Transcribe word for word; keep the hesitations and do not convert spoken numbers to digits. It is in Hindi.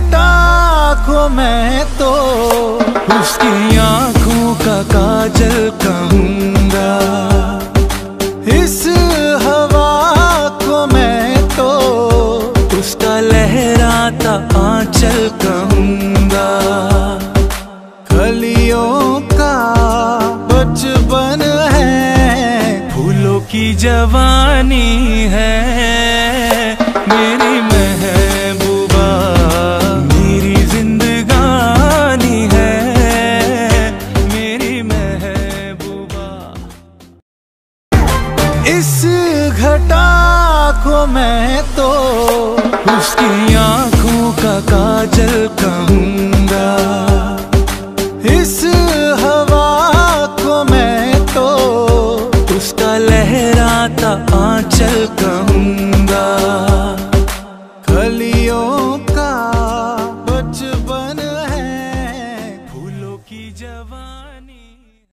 घटा को मैं तो उसकी आंखों का काजल कहूँगा, इस हवा को मैं तो उसका लहराता आंचल कहूँगा। कलियों का बचपन है, फूलों की जवानी है, मेरी महबूबा मेरी जिंदगानी है, मेरी महबूबा। इस घटा को मैं तो उसकी आंखों का काजल कहूँगा,